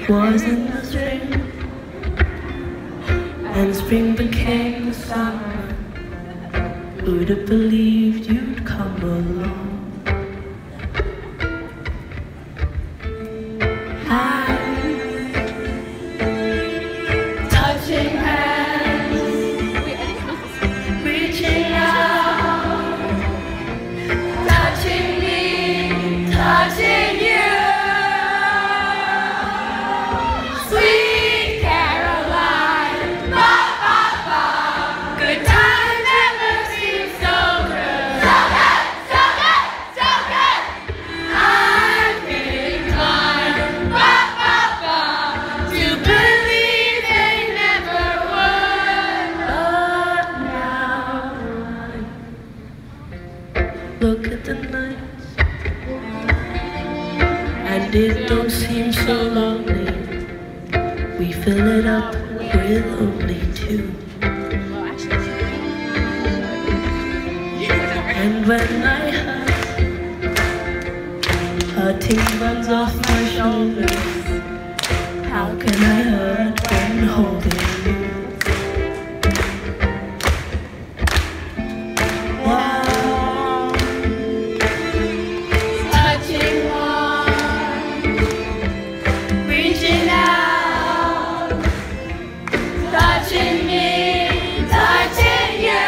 was in the spring, and spring became the summer. Who'd have believed you'd come along? Touching hands, reaching out, touching me, touching you. Sweet Caroline, ba ba ba. Good times never seem so good. So good, so good, so good. I'm feeling inclined, ba ba ba, to believe they never would. But now look at the nights, and it don't seem so lonely. We fill it up with only two. And when I hurt, hurting runs off my shoulders. How can I hurt when holding you? Warm, touching warm, reaching out, touching me, touching you.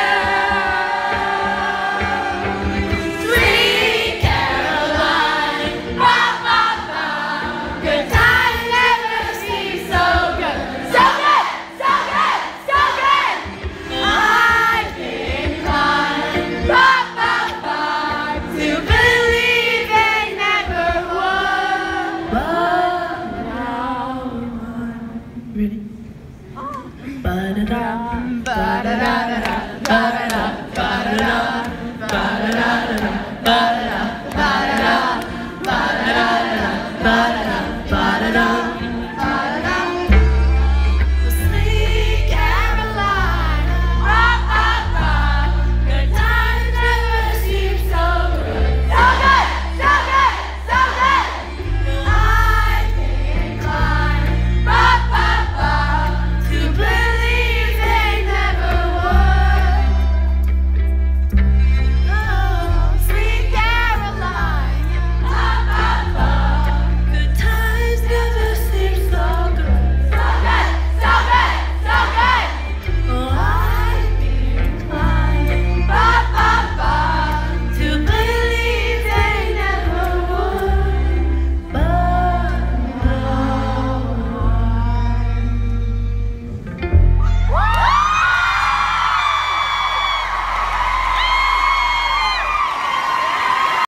Sweet Caroline, ba ba ba. Good times never seem so good. So good, so good, so good. I've been inclined, ba ba ba, to believe they never would. But now I'm ready. Ba-da-da, ba-da-da-da-da, ba-da-da, ba-da-da, ba-da-da-da-da, ba-da-da, ba-da-da, ba-da-da-da-da, ba-da-da.